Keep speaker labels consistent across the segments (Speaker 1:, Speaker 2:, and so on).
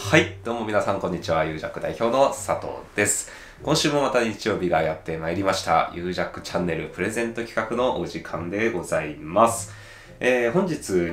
Speaker 1: はい、どうも皆さんこんにちは。ユージャック代表の佐藤です。今週もまた日曜日がやってまいりました。ユージャックチャンネルプレゼント企画のお時間でございます。本日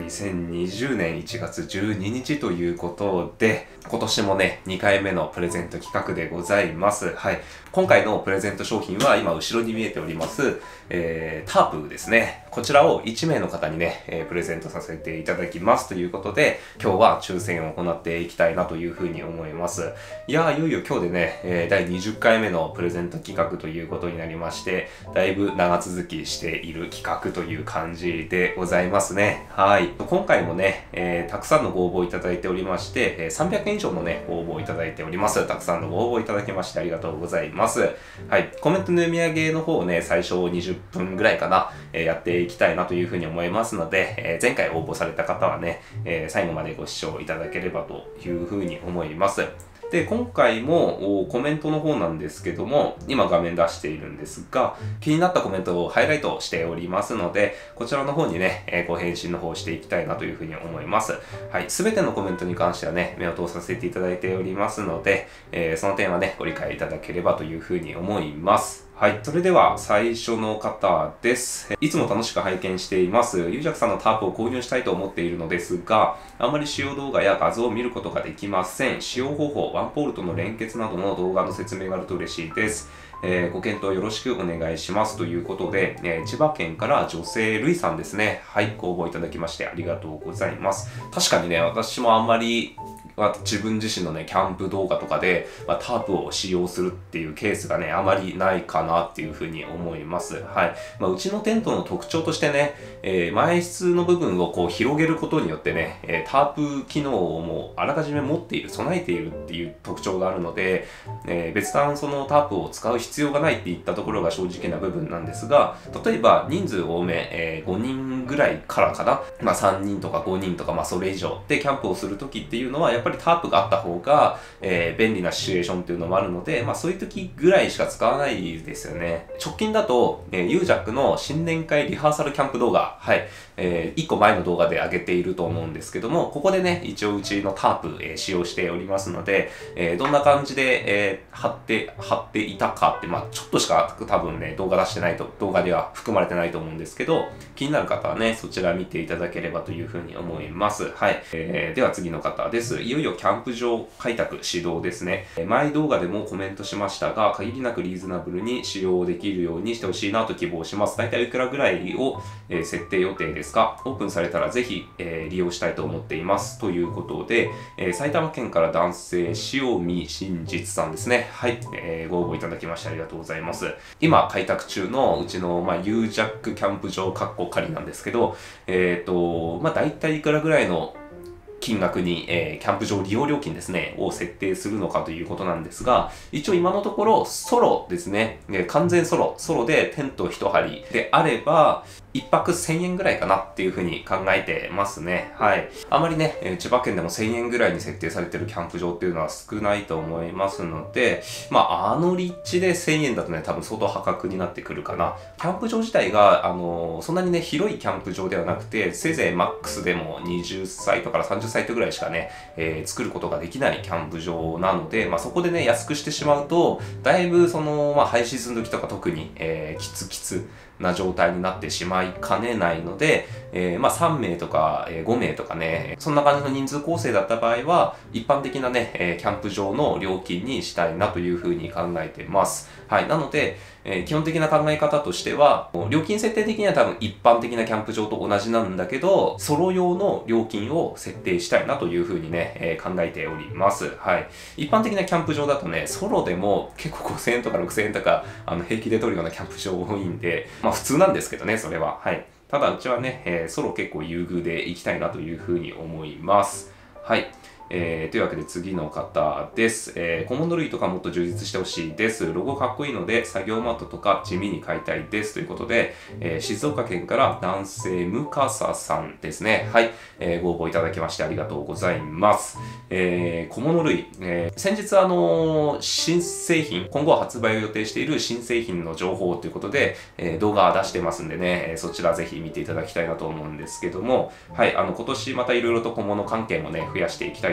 Speaker 1: 2020年1月12日ということで、今年もね、2回目のプレゼント企画でございます。はい。今回のプレゼント商品は今後ろに見えております、タープですね。こちらを1名の方にね、プレゼントさせていただきますということで、今日は抽選を行っていきたいなというふうに思います。いよいよ今日でね、第20回目のプレゼント企画ということになりまして、だいぶ長続きしている企画という感じでございますね。はい。今回もね、たくさんのご応募いただいておりまして、300件以上のね、ご応募いただいております。たくさんのご応募いただきましてありがとうございます。はい。コメントの読み上げの方をね、最初20分ぐらいかな、やっていきたいなというふうに思いますので、前回応募された方はね、最後までご視聴いただければというふうに思います。で、今回もコメントの方なんですけども、今画面出しているんですが、気になったコメントをハイライトしておりますので、こちらの方にね、ご返信の方していきたいなというふうに思います。はい、すべてのコメントに関してはね、目を通させていただいておりますので、その点はね、ご理解いただければというふうに思います。はい。それでは最初の方です。いつも楽しく拝見しています。ユージャクさんのタープを購入したいと思っているのですが、あまり使用動画や画像を見ることができません。使用方法、ワンポールとの連結などの動画の説明があると嬉しいです。ご検討よろしくお願いしますということで、千葉県から女性ルイさんですね。はい。ご応募いただきましてありがとうございます。確かにね、私もあんまり自分自身のね、キャンプ動画とかで、タープを使用するっていうケースがね、あまりないかなっていうふうに思います。はい。うちのテントの特徴としてね、前室の部分をこう広げることによってね、タープ機能をもうあらかじめ持っている、備えているっていう特徴があるので、別段そのタープを使う必要がないっていったところが正直な部分なんですが、例えば人数多め、5人ぐらいからかな、3人とか5人とかそれ以上でキャンプをするときっていうのはやっぱりタープがあった方が、便利なシチュエーションっていうのもあるので、そういう時ぐらいしか使わないですよね。直近だと、ユージャックの新年会リハーサルキャンプ動画、はい、1個前の動画で上げていると思うんですけども、ここでね、一応うちのタープ、使用しておりますので、どんな感じで、貼っていたかって、ちょっとしか多分ね、動画では含まれてないと思うんですけど、気になる方はね、そちら見ていただければというふうに思います。はい。では次の方です。いよいよキャンプ場開拓始動ですね。前動画でもコメントしましたが、限りなくリーズナブルに使用できるようにしてほしいなと希望します。大体いくらぐらいを、設定予定ですか？オープンされたらぜひ、利用したいと思っています。ということで、埼玉県から男性、塩見真実さんですね。はい。ご応募いただきましてありがとうございます。今、開拓中のうちの、ユージャックキャンプ場仮なんですけど、大体いくらぐらいの金額に、キャンプ場利用料金ですね、を設定するのかということなんですが、一応今のところソロですね、完全ソロでテント一張りであれば、1泊1000円ぐらいかなっていうふうに考えてますね。はい。あまりね、千葉県でも1000円ぐらいに設定されてるキャンプ場っていうのは少ないと思いますので、あの立地で1000円だとね、多分相当破格になってくるかな。キャンプ場自体が、そんなにね、広いキャンプ場ではなくて、せいぜいマックスでも20サイトから30サイトぐらいしかね、作ることができないキャンプ場なので、そこでね、安くしてしまうと、だいぶハイシーズン時とか特に、キツな状態になってしまいかねないので、3名とか、5名とかね、そんな感じの人数構成だった場合は、一般的なね、キャンプ場の料金にしたいなというふうに考えてます。はい。なので、基本的な考え方としては、料金設定的には多分一般的なキャンプ場と同じなんだけど、ソロ用の料金を設定したいなというふうにね、考えております。はい。一般的なキャンプ場だとね、ソロでも結構5000円とか6000円とか、平気で取るようなキャンプ場多いんで、普通なんですけどね、それは。はい。ただうちはね、ソロ結構優遇で行きたいなというふうに思います。はい。というわけで次の方です。小物類とかもっと充実してほしいです。ロゴかっこいいので作業マットとか地味に買いたいです。ということで、静岡県から男性むかささんですね。はい。ご応募いただきましてありがとうございます。小物類、先日新製品、今後発売を予定している新製品の情報ということで、動画出してますんでね、そちらぜひ見ていただきたいなと思うんですけども、はい。今年またいろいろと小物関係もね、増やしていきたいと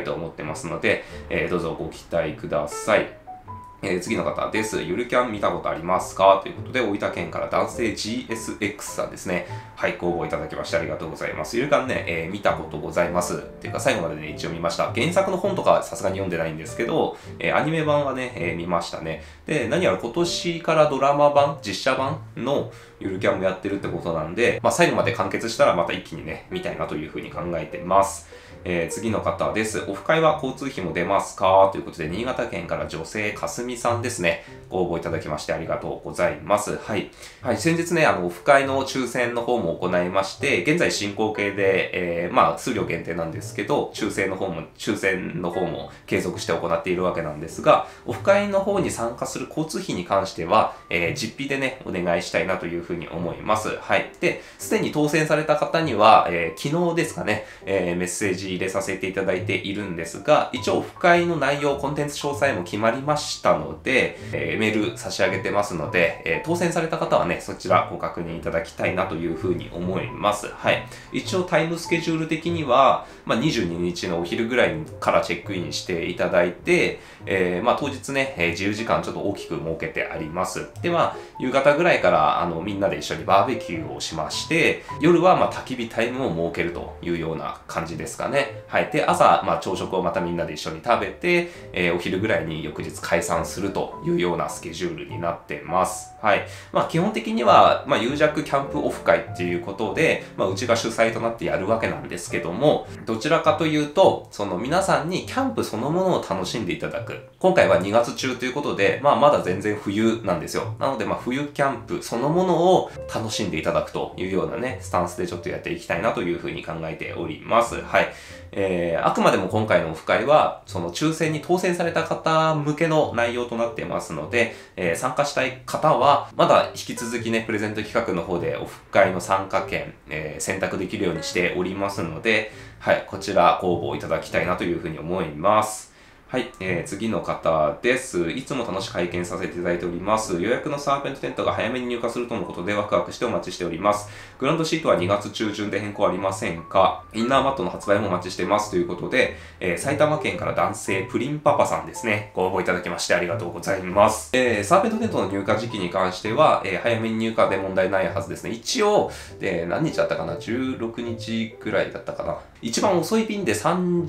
Speaker 1: と思ってますので、どうぞご期待ください。次の方です。ゆるキャン見たことありますかということで、大分県から男性 GSX さんですね。はい、ご応募いただきましてありがとうございます。ゆるキャンね、見たことございます。っていうか、最後までね、一応見ました。原作の本とかさすがに読んでないんですけど、アニメ版はね、見ましたね。で、何やら今年からドラマ版、実写版のゆるキャンもやってるってことなんで、最後まで完結したらまた一気にね、見たいなというふうに考えてます。次の方です。オフ会は交通費も出ますかということで、新潟県から女性かすみさんですね。ご応募いただきましてありがとうございます。はい。はい、先日ね、オフ会の抽選の方も行いまして、現在進行形で、数量限定なんですけど、抽選の方も継続して行っているわけなんですが、オフ会の方に参加する交通費に関しては、実費でね、お願いしたいなというふうに思います。はい。で、すでに当選された方には、昨日ですかね、メッセージ入れさせていただいているんですが、一応オフ会の内容、コンテンツ詳細も決まりましたので、メール差し上げてますので、当選された方はね、そちらご確認いただきたいなというふうに思います。はい。一応タイムスケジュール的には、22日のお昼ぐらいからチェックインしていただいて、当日ね、自由時間ちょっと大きく設けてあります。で、夕方ぐらいからみんなで一緒にバーベキューをしまして、夜は焚き火タイムを設けるというような感じですかね。はい。で、朝、朝食をまたみんなで一緒に食べて、お昼ぐらいに翌日解散するというようなスケジュールになってます。はい。基本的には、有弱キャンプオフ会っていうことで、うちが主催となってやるわけなんですけども、どちらかというと、皆さんにキャンプそのものを楽しんでいただく。今回は2月中ということで、まだ全然冬なんですよ。なので、冬キャンプそのものを楽しんでいただくというようなね、スタンスでちょっとやっていきたいなというふうに考えております。はい。あくまでも今回のオフ会は、その抽選に当選された方向けの内容となっていますので、参加したい方は、まだ引き続きね、プレゼント企画の方でオフ会の参加券、選択できるようにしておりますので、はい、こちらご応募いただきたいなというふうに思います。はい、次の方です。いつも楽しく拝見させていただいております。予約のサーペントテントが早めに入荷するとのことでワクワクしてお待ちしております。グランドシートは2月中旬で変更ありませんか？インナーマットの発売もお待ちしてますということで、埼玉県から男性プリンパパさんですね。ご応募いただきましてありがとうございます。サーペントテントの入荷時期に関しては、早めに入荷で問題ないはずですね。一応、何日だったかな ?16 日くらいだったかな。一番遅い便で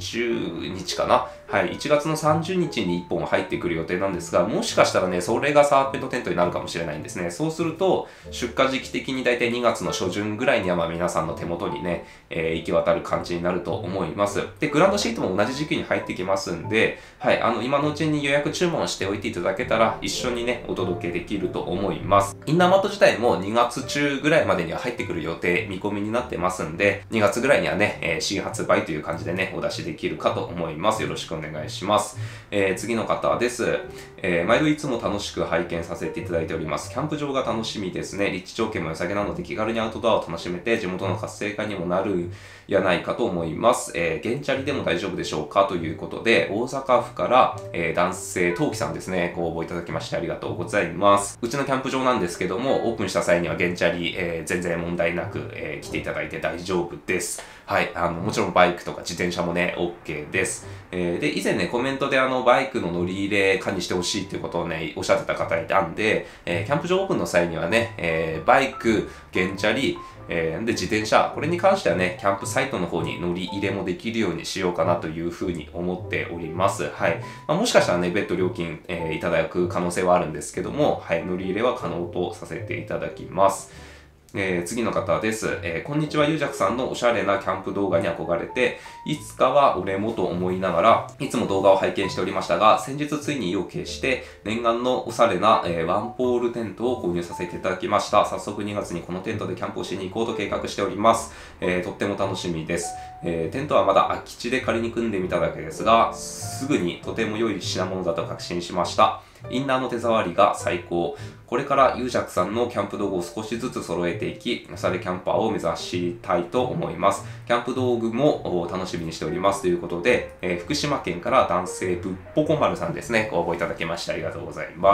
Speaker 1: 30日かな。はい、1月の30日に1本入ってくる予定なんですが、もしかしたらね、それがサーペントテントになるかもしれないんですね。そうすると、出荷時期的にだいたい2月の初旬ぐらいには皆さんの手元にね、行き渡る感じになると思います。で、グランドシートも同じ時期に入ってきますんで、はい、今のうちに予約注文しておいていただけたら、一緒にね、お届けできると思います。インナーマット自体も2月中ぐらいまでには入ってくる予定、見込みになってますんで、2月ぐらいにはね、新発売という感じでね、お出しできるかと思います。よろしくお願いします。次の方です。毎度いつも楽しく拝見させていただいております。キャンプ場が楽しみですね。立地条件も良さげなので気軽にアウトドアを楽しめて地元の活性化にもなるやないかと思います。原チャリでも大丈夫でしょうかということで、大阪府から、男性、陶器さんですね、ご応募いただきましてありがとうございます。うちのキャンプ場なんですけども、オープンした際には原チャリ、全然問題なく、来ていただいて大丈夫です。はい、もちろんバイクとか自転車もね、OK です。で、以前ね、コメントでバイクの乗り入れ可にしてほしいっていうことをね、おっしゃってた方いたんで、キャンプ場オープンの際にはね、バイク、原チャリ、で、自転車、これに関してはね、キャンプサイトの方に乗り入れもできるようにしようかなというふうに思っております。はい。もしかしたらね、別途料金、いただく可能性はあるんですけども、はい、乗り入れは可能とさせていただきます。次の方です。こんにちは、ゆうじゃくさんのおしゃれなキャンプ動画に憧れて、いつかは俺もと思いながら、いつも動画を拝見しておりましたが、先日ついに意を決して、念願のおしゃれな、ワンポールテントを購入させていただきました。早速2月にこのテントでキャンプをしに行こうと計画しております。とっても楽しみです。テントはまだ空き地で仮に組んでみただけですが、すぐにとても良い品物だと確信しました。インナーの手触りが最高。これからユージャクさんのキャンプ道具を少しずつ揃えていき、おしゃれキャンパーを目指したいと思います。キャンプ道具も楽しみにしておりますということで、福島県から男性ぶっぽこ丸さんですね、ご応募いただきましてありがとうございます。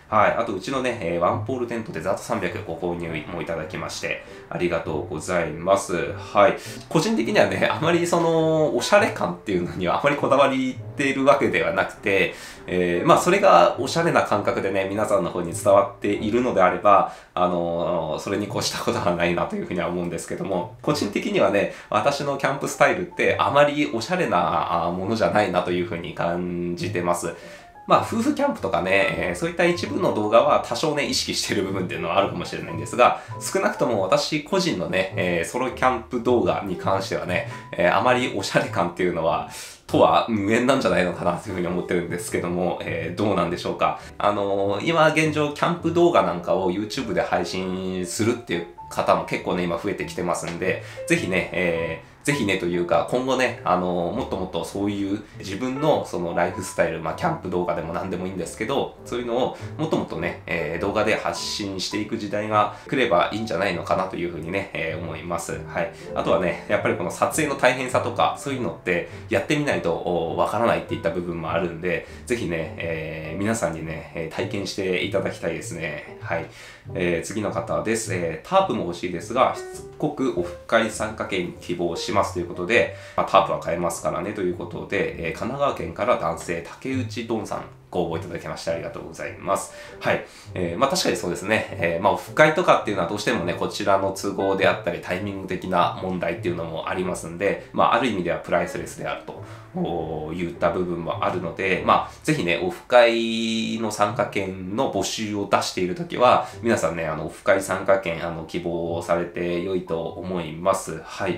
Speaker 1: はい。あと、うちのね、ワンポールテントでざっと300ご購入もいただきまして、ありがとうございます。はい。個人的にはね、あまりおしゃれ感っていうのにはあまりこだわりっているわけではなくて、まあ、それがおしゃれな感覚でね、皆さんの方に伝わっているのであれば、それに越したことはないなというふうには思うんですけども、個人的にはね、私のキャンプスタイルってあまりおしゃれなものじゃないなというふうに感じてます。まあ、夫婦キャンプとかね、そういった一部の動画は多少ね、意識している部分っていうのはあるかもしれないんですが、少なくとも私個人のね、ソロキャンプ動画に関してはね、あまりおしゃれ感っていうのは、とは無縁なんじゃないのかなというふうに思ってるんですけども、どうなんでしょうか。今現状、キャンプ動画なんかを YouTube で配信するっていう方も結構ね、今増えてきてますんで、ぜひね、ぜひねというか、今後ね、もっともっとそういう自分のそのライフスタイル、まあ、キャンプ動画でも何でもいいんですけど、そういうのをもっともっとね、動画で発信していく時代が来ればいいんじゃないのかなというふうにね、思います。はい。あとはね、やっぱりこの撮影の大変さとか、そういうのってやってみないとわからないっていった部分もあるんで、ぜひね、皆さんにね、体験していただきたいですね。はい。次の方です。タープも欲しいですが、しつこくオフ会参加券希望しますということで、まあ、タープは買えますからねということで、神奈川県から男性、竹内ドンさん、ご応募いただきましてありがとうございます。はい。まあ確かにそうですね。まあオフ会とかっていうのはどうしてもね、こちらの都合であったり、タイミング的な問題っていうのもありますんで、まあある意味ではプライスレスであると。言った部分もあるので、まあ、ぜひね、オフ会の参加券の募集を出しているときは、皆さんね、オフ会参加券、希望されて良いと思います。はい。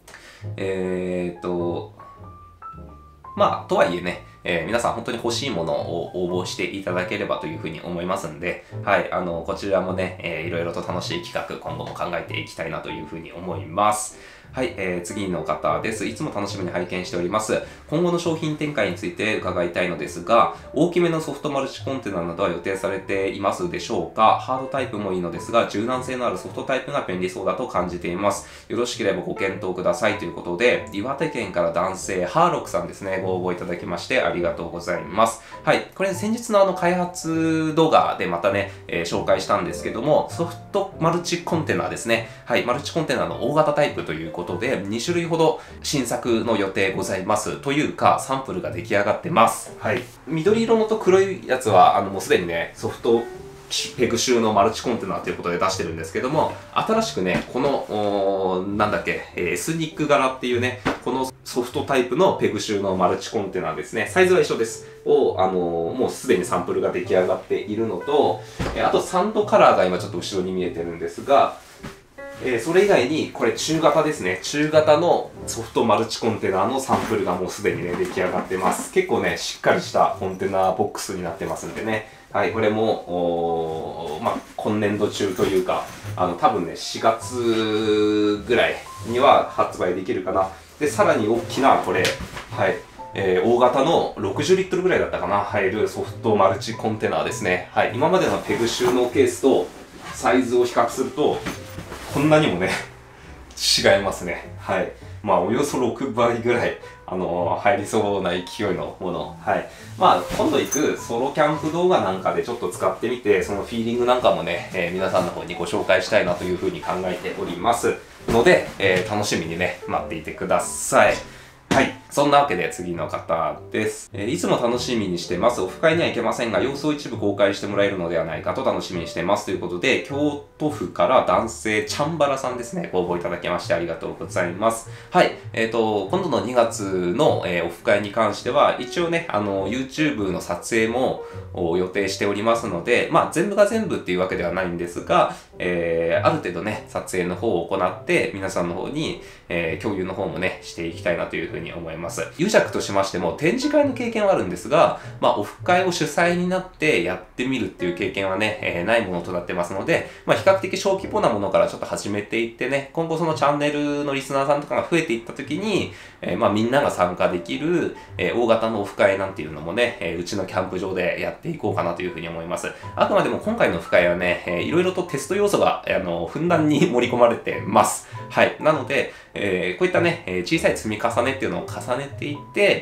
Speaker 1: まあ、とはいえね、皆さん本当に欲しいものを応募していただければというふうに思いますんで、はい、こちらもね、いろいろと楽しい企画、今後も考えていきたいなというふうに思います。はい、次の方です。いつも楽しみに拝見しております。今後の商品展開について伺いたいのですが、大きめのソフトマルチコンテナなどは予定されていますでしょうか？ハードタイプもいいのですが、柔軟性のあるソフトタイプが便利そうだと感じています。よろしければご検討くださいということで、岩手県から男性、ハーロックさんですね、ご応募いただきましてありがとうございます。はい、これ先日の開発動画でまたね、紹介したんですけども、ソフトマルチコンテナですね。はい、マルチコンテナの大型タイプということで、2種類ほど新作の予定ございます。というか、サンプルが出来上がってます。はい。緑色のと黒いやつは、もうすでにね、ソフトペグ収のマルチコンテナということで出してるんですけども、新しくね、この、なんだっけ、エスニック柄っていうね、このソフトタイプのペグ収のマルチコンテナですね。サイズは一緒です。もうすでにサンプルが出来上がっているのと、あとサンドカラーが今ちょっと後ろに見えてるんですが、それ以外に、これ中型ですね。中型のソフトマルチコンテナのサンプルがもうすでにね、出来上がってます。結構ね、しっかりしたコンテナボックスになってますんでね。はい、これも、まあ、今年度中というか、多分ね、4月ぐらいには発売できるかな。で、さらに大きな、これ、はい、大型の60リットルぐらいだったかな、入るソフトマルチコンテナですね。はい、今までのペグ収納ケースとサイズを比較すると、こんなにもね、違いますね。はい。まあ、およそ6倍ぐらい、入りそうな勢いのもの。はい。まあ、今度行くソロキャンプ動画なんかでちょっと使ってみて、そのフィーリングなんかもね、皆さんの方にご紹介したいなというふうに考えておりますので、楽しみにね、待っていてください。はい。そんなわけで次の方です。いつも楽しみにしてます。オフ会には行けませんが、様子を一部公開してもらえるのではないかと楽しみにしてます。ということで、京都府から男性、チャンバラさんですね。ご応募いただきましてありがとうございます。はい。今度の2月の、オフ会に関しては、一応ね、YouTube の撮影も予定しておりますので、まあ、全部が全部っていうわけではないんですが、ある程度ね、撮影の方を行って、皆さんの方に、共有の方もね、していきたいなというふうに思います。ユジャクとしましても展示会の経験はあるんですが、まあ、オフ会を主催になってやってみるっていう経験はね、ないものとなってますので、まあ、比較的小規模なものからちょっと始めていってね、今後そのチャンネルのリスナーさんとかが増えていった時に、まあ、みんなが参加できる、大型のオフ会なんていうのもね、うちのキャンプ場でやっていこうかなというふうに思います。あくまでも今回のオフ会はね、いろいろとテスト要素が、ふんだんに盛り込まれてます。 はい。なので、こういったね、小さい積み重ねっていうのを重ねていって、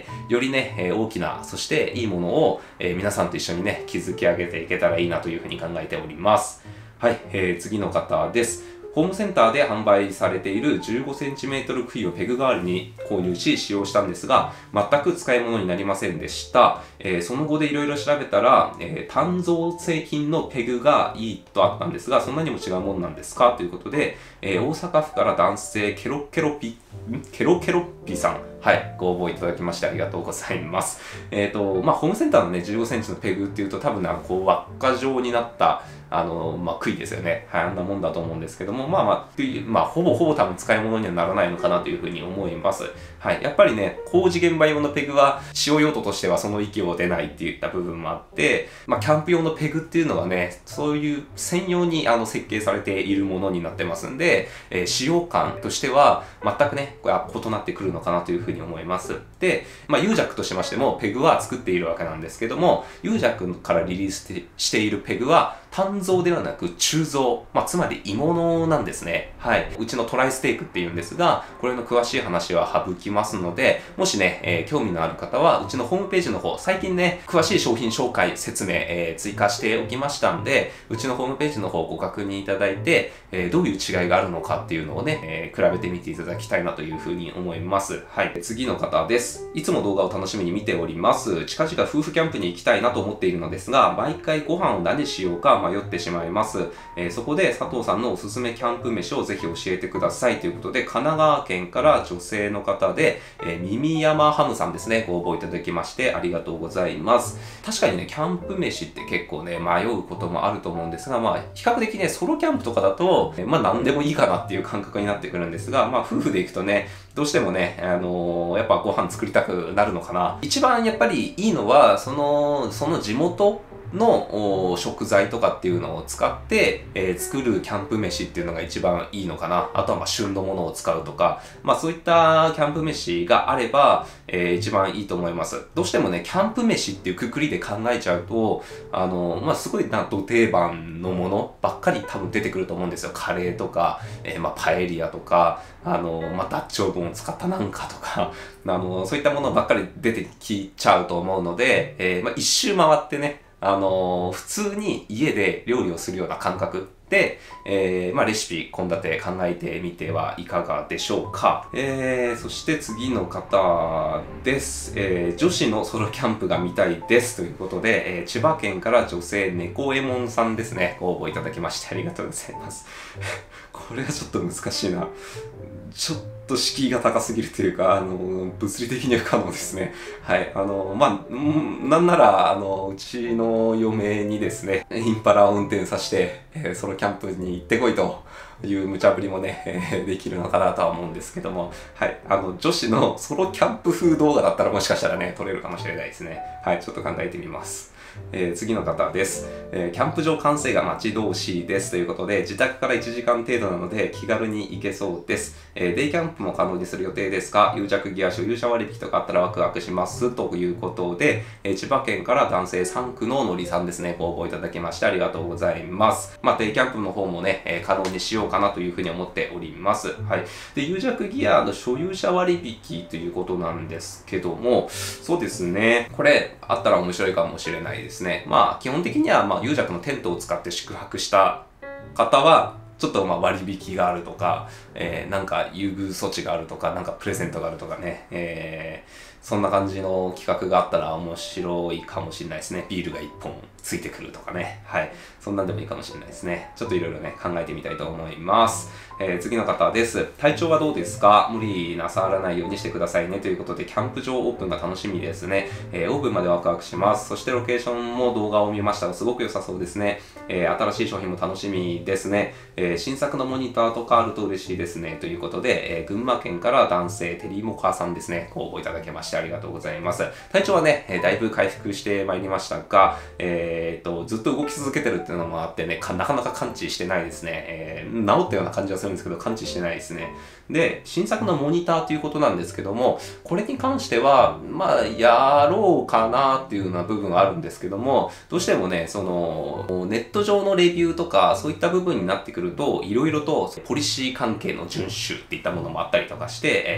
Speaker 1: よりね、大きな、そしていいものを、皆さんと一緒にね、築き上げていけたらいいなというふうに考えております。はい。次の方です。ホームセンターで販売されている 15cm 杭をペグ代わりに購入し使用したんですが、全く使い物になりませんでした。その後でいろいろ調べたら、鍛造製品のペグがいいとあったんですが、そんなにも違うものなんですかということで、大阪府から男性ケロケロッピさん。はい、ご応募いただきましてありがとうございます。ホームセンターのね、15センチのペグっていうと多分輪っか状になった、杭ですよね。はい、あんなもんだと思うんですけども、ほぼ多分使い物にはならないのかなというふうに思います。はい、やっぱりね、工事現場用のペグは、使用用途としてはその域を出ないっていった部分もあって、キャンプ用のペグっていうのはね、そういう専用に設計されているものになってますんで、使用感としては全くね、異なってくるのかなというふうに思います。で、ユージャックとしましても、ペグは作っているわけなんですけども、ユージャックからリリースしているペグは、鍛造ではなく鋳造、つまり鋳物なんですね。はい。うちのトライステークっていうんですが、これの詳しい話は省きますので、もしね、興味のある方は、うちのホームページの方、最近ね、詳しい商品紹介、説明、追加しておきましたんで、うちのホームページの方をご確認いただいて、どういう違いがあるのかっていうのをね、比べてみていただきたいなというふうに思います。はい。次の方です。いつも動画を楽しみに見ております。近々夫婦キャンプに行きたいなと思っているのですが、毎回ご飯を何しようか迷ってしまいます。そこで佐藤さんのおすすめキャンプ飯をぜひ教えてくださいということで、神奈川県から女性の方で、耳山ハムさんですね、ご応募いただきましてありがとうございます。確かにね、キャンプ飯って結構ね、迷うこともあると思うんですが、比較的ね、ソロキャンプとかだと、何でもいいかなっていう感覚になってくるんですが、夫婦で行くとね、どうしてもね、やっぱご飯作りたくなるのかな。一番やっぱりいいのは、その地元の食材とかっていうのを使って、作るキャンプ飯っていうのが一番いいのかな。あとは旬のものを使うとか、そういったキャンプ飯があれば、一番いいと思います。どうしてもね、キャンプ飯っていうくくりで考えちゃうと、すごいど定番のものばっかり多分出てくると思うんですよ。カレーとか、パエリアとか、ダッチオーブンを使ったなんかとか、そういったものばっかり出てきちゃうと思うので、一周回ってね、普通に家で料理をするような感覚で、レシピ、献立考えてみてはいかがでしょうか。そして次の方です。女子のソロキャンプが見たいですということで、千葉県から女性猫エモンさんですね、ご応募いただきましてありがとうございます。これはちょっと難しいな。ちょっと敷居が高すぎるというか、物理的には不可能ですね。はい。なんなら、うちの嫁にですね、インパラを運転させて、ソロキャンプに行ってこいという無茶ぶりもね、できるのかなとは思うんですけども、はい。女子のソロキャンプ風動画だったらもしかしたらね、撮れるかもしれないですね。はい。ちょっと考えてみます。次の方です、キャンプ場完成が待ち遠しいですということで、自宅から1時間程度なので気軽に行けそうです。デイキャンプも可能にする予定ですか？有弱ギア所有者割引とかあったらワクワクしますということで、千葉県から男性3区ののりさんですね、ご応募いただきましてありがとうございます。デイキャンプの方もね、可能にしようかなというふうに思っております。はい。で、有弱ギアの所有者割引ということなんですけども、そうですね、これあったら面白いかもしれないですね。基本的には、有弱のテントを使って宿泊した方は、ちょっと割引があるとか、なんか優遇措置があるとか、なんかプレゼントがあるとかね、そんな感じの企画があったら面白いかもしれないですね。ビールが1本ついてくるとかね。はい。そんなんでもいいかもしれないですね。ちょっといろいろね、考えてみたいと思います。次の方です。体調はどうですか？無理なさらないようにしてくださいね。ということで、キャンプ場オープンが楽しみですね。オープンまでワクワクします。そしてロケーションも動画を見ましたが、すごく良さそうですね。新しい商品も楽しみですね。新作のモニターとかあると嬉しいですね。ということで、群馬県から男性テリモカさんですね。ご応募いただきましてしてありがとうございます。体調はね、だいぶ回復してまいりましたが、ずっと動き続けてるっていうのもあってね、なかなか完治してないですね。治ったような感じはするんですけど、完治してないですね。で、新作のモニターということなんですけども、これに関しては、まあ、やろうかなっていうような部分はあるんですけども、どうしてもね、ネット上のレビューとか、そういった部分になってくると、いろいろとポリシー関係の遵守っていったものもあったりとかして、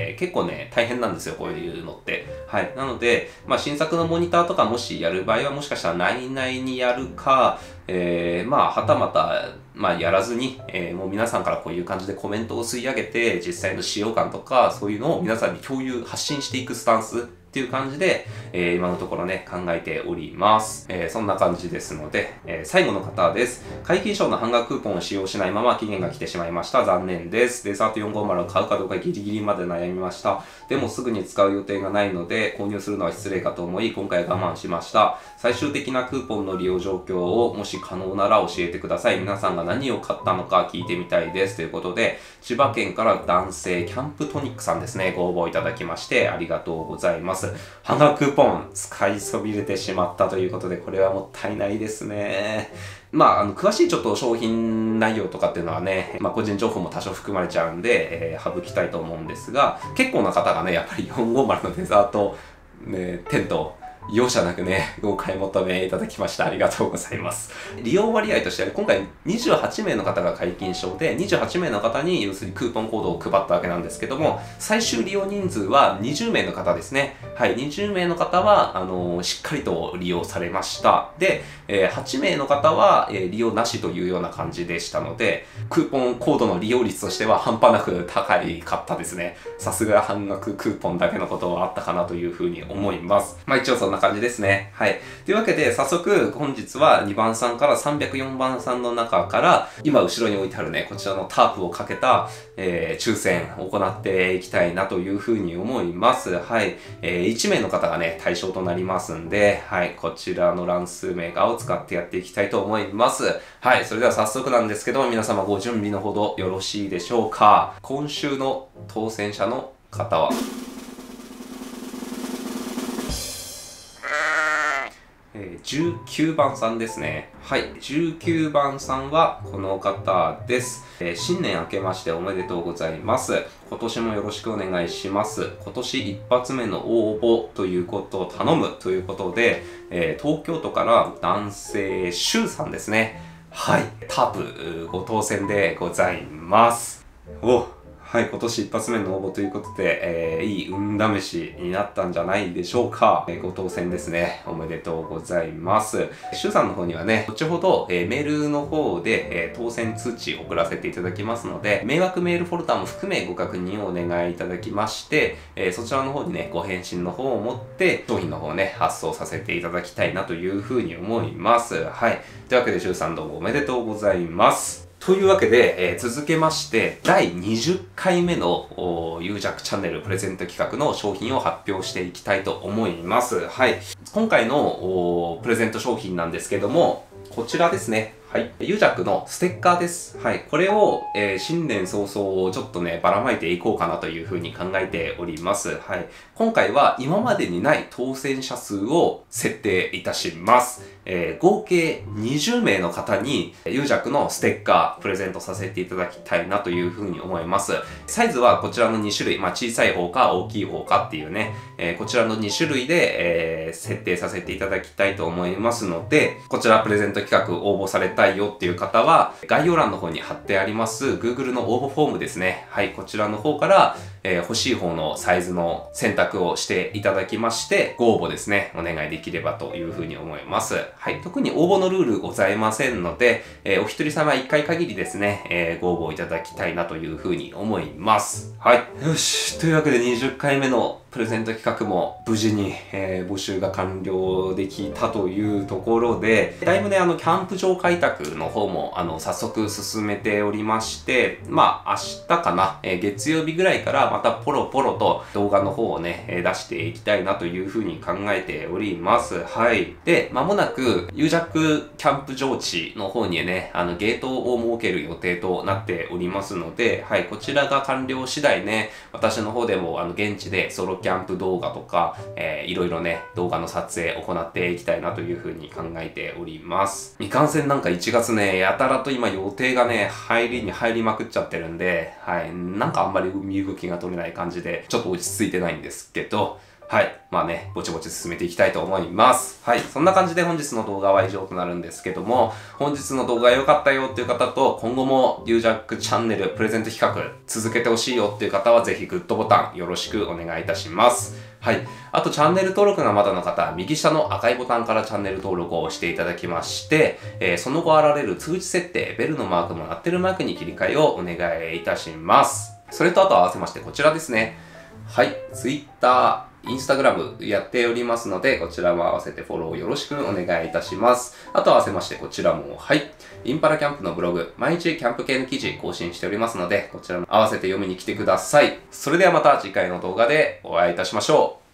Speaker 1: 結構ね、大変なんですよ、こういうのって。はい。なので、まあ、新作のモニターとかもしやる場合は、もしかしたら内々にやるか、まあ、はたまた、まあ、やらずに、もう皆さんからこういう感じでコメントを吸い上げて、実際の使用感とか、そういうのを皆さんに共有、発信していくスタンスっていう感じで、今のところね、考えております。そんな感じですので、最後の方です。皆勤賞の半額クーポンを使用しないまま期限が来てしまいました。残念です。デザート450を買うかどうかギリギリまで悩みました。でもすぐに使う予定がないので、購入するのは失礼かと思い、今回我慢しました。最終的なクーポンの利用状況をもし可能なら教えてください。皆さんが何を買ったのか聞いてみたいです。ということで、千葉県から男性キャンプトニックさんですね、ご応募いただきましてありがとうございます。半額クーポン使いそびれてしまったということで、これはもったいないですね。まあ、詳しいちょっと商品内容とかっていうのはね、まあ、個人情報も多少含まれちゃうんで、省きたいと思うんですが、結構な方がね、やっぱり450のデザート、ね、テント、容赦なくね、お買い求めいただきました。ありがとうございます。利用割合としては、今回28名の方が皆勤賞で、28名の方に要するにクーポンコードを配ったわけなんですけども、最終利用人数は20名の方ですね。はい、20名の方は、しっかりと利用されました。で、8名の方は、利用なしというような感じでしたので、クーポンコードの利用率としては半端なく高いかったですね。さすが半額クーポンだけのことはあったかなというふうに思います。まあ一応そんな感じですね。はい。というわけで、早速本日は2番さんから304番さんの中から、今後ろに置いてあるね、こちらのタープをかけた、抽選を行っていきたいなというふうに思います。はい。1名の方がね、対象となりますんで、はい。こちらの乱数メーカーを使ってやっていきたいと思います。はい。それでは早速なんですけども、皆様ご準備のほどよろしいでしょうか。今週の当選者の方は、19番さんですね。はい。19番さんはこの方です。新年明けましておめでとうございます。今年もよろしくお願いします。今年一発目の応募ということを頼むということで、東京都から男性シュウさんですね。はい。タープご当選でございます。はい、今年一発目の応募ということで、いい運試しになったんじゃないでしょうか。ご当選ですね。おめでとうございます。シュウさんの方にはね、後ほど、メールの方で、当選通知送らせていただきますので、迷惑メールフォルダも含めご確認をお願いいただきまして、そちらの方にね、ご返信の方を持って、商品の方をね、発送させていただきたいなというふうに思います。はい。というわけで、シュウさんどうもおめでとうございます。というわけで、続けまして、第20回目のユージャックチャンネルプレゼント企画の商品を発表していきたいと思います。はい。今回のプレゼント商品なんですけども、こちらですね。はい。ユージャックのステッカーです。はい。これを、新年早々ちょっとね、ばらまいていこうかなというふうに考えております。はい。今回は今までにない当選者数を設定いたします。合計20名の方にユージャックのステッカープレゼントさせていただきたいなというふうに思います。サイズはこちらの2種類、まあ小さい方か大きい方かっていうね、こちらの2種類で、設定させていただきたいと思いますので、こちらプレゼント企画応募されたいよっていう方は、概要欄の方に貼ってあります Google の応募フォームですね。はい、こちらの方から、欲しい方のサイズの選択をしていただきまして、ご応募ですね、お願いできればというふうに思います。はい、特に応募のルールございませんので、お一人様1回限りですね、ご応募いただきたいなというふうに思います。はい。よし。というわけで20回目のプレゼント企画も無事に、募集が完了できたというところで、だいぶね、キャンプ場開拓の方も、早速進めておりまして、まあ、明日かな、月曜日ぐらいから、 またポロポロと動画の方をね、出していきたいなというふうに考えております。はい。で、間もなく、ユージャックキャンプ場地の方にね、ゲートを設ける予定となっておりますので、はい、こちらが完了次第ね、私の方でも現地でソロキャンプ動画とか、いろいろね、動画の撮影を行っていきたいなというふうに考えております。未完成なんか1月ね、やたらと今予定がね、入りまくっちゃってるんで、はい、なんかあんまり身動きが取れない感じで、ちょっと落ち着いてないんですけど、はい。まあね、ぼちぼち進めていきたいと思います。はい。そんな感じで本日の動画は以上となるんですけども、本日の動画良かったよっていう方と、今後もユージャックチャンネルプレゼント企画続けてほしいよっていう方は、ぜひグッドボタンよろしくお願いいたします。はい。あと、チャンネル登録がまだの方、右下の赤いボタンからチャンネル登録を押していただきまして、その後現れる通知設定、ベルのマークも鳴ってるマークに切り替えをお願いいたします。それとあと合わせましてこちらですね。はい。Twitter、インスタグラムやっておりますので、こちらも合わせてフォローよろしくお願いいたします。あと合わせましてこちらも、はい。インパラキャンプのブログ、毎日キャンプ系の記事更新しておりますので、こちらも合わせて読みに来てください。それではまた次回の動画でお会いいたしましょう。